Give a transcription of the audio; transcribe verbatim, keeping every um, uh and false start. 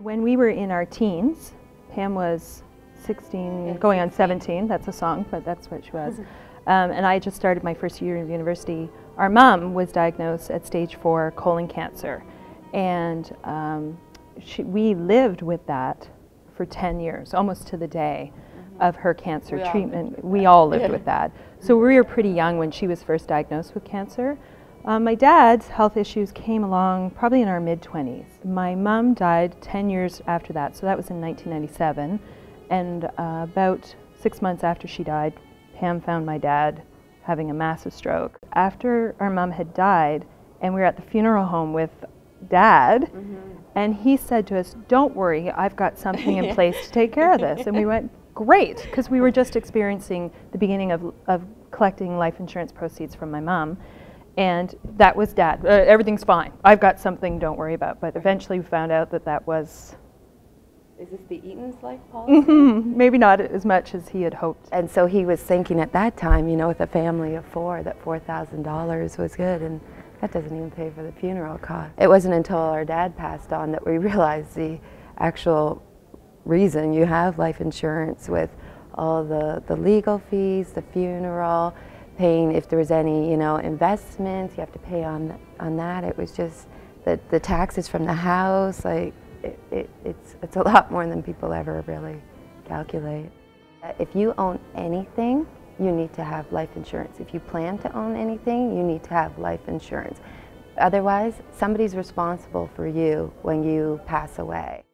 When we were in our teens, Pam was sixteen, going on seventeen, that's a song, but that's what she was. um, and I just started my first year of university. Our mom was diagnosed at stage four colon cancer, and um, she, we lived with that for ten years, almost to the day of her cancer we treatment. All we all lived with that. So we were pretty young when she was first diagnosed with cancer. Um, my dad's health issues came along probably in our mid twenties. My mom died ten years after that, so that was in nineteen ninety-seven. And uh, about six months after she died, Pam found my dad having a massive stroke. After our mom had died, and we were at the funeral home with Dad, mm-hmm. and he said to us, "Don't worry, I've got something in place to take care of this." And we went, "Great," because we were just experiencing the beginning of, of collecting life insurance proceeds from my mom. And that was Dad. Uh, everything's fine. I've got something, don't worry about. But eventually we found out that that was... Is this the Eaton's life policy? Mm-hmm. Maybe not as much as he had hoped. And so he was thinking at that time, you know, with a family of four, that four thousand dollars was good. And that doesn't even pay for the funeral cost. It wasn't until our dad passed on that we realized the actual reason you have life insurance, with all the, the legal fees, the funeral, paying if there was any, you know, investments, you have to pay on on that. It was just the, the taxes from the house, like it, it, it's, it's a lot more than people ever really calculate. If you own anything, you need to have life insurance. If you plan to own anything, you need to have life insurance. Otherwise, somebody's responsible for you when you pass away.